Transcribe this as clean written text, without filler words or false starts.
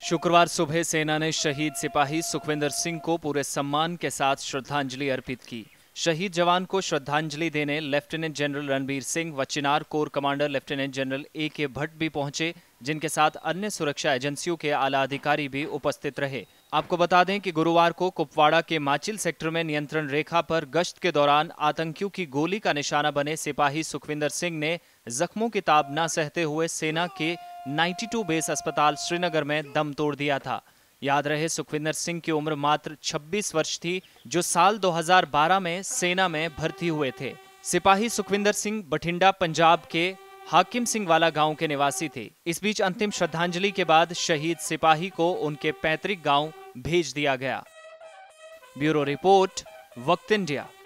शुक्रवार सुबह सेना ने शहीद सिपाही सुखविंदर सिंह को पूरे सम्मान के साथ श्रद्धांजलि अर्पित की। शहीद जवान को श्रद्धांजलि देने लेफ्टिनेंट जनरल रणबीर सिंह व Chinar corps commander lieutenant general A.K. Bhatt भी पहुंचे, जिनके साथ अन्य सुरक्षा एजेंसियों के आला अधिकारी भी उपस्थित रहे। आपको बता दें कि गुरुवार को कुपवाड़ा के माचिल सेक्टर में नियंत्रण रेखा पर गश्त के दौरान आतंकियों की गोली का निशाना बने सिपाही सुखविंदर सिंह ने जख्मों की ताब न सहते हुए सेना के 92 बेस अस्पताल श्रीनगर में दम तोड़ दिया था। याद रहे, सुखविंदर सिंह की उम्र मात्र 26 वर्ष थी, जो साल 2012 में सेना में भर्ती हुए थे। सिपाही सुखविंदर सिंह बठिंडा पंजाब के हाकिम सिंह वाला गांव के निवासी थे। इस बीच अंतिम श्रद्धांजलि के बाद शहीद सिपाही को उनके पैतृक गांव भेज दिया गया। Bureau report, Waqt India.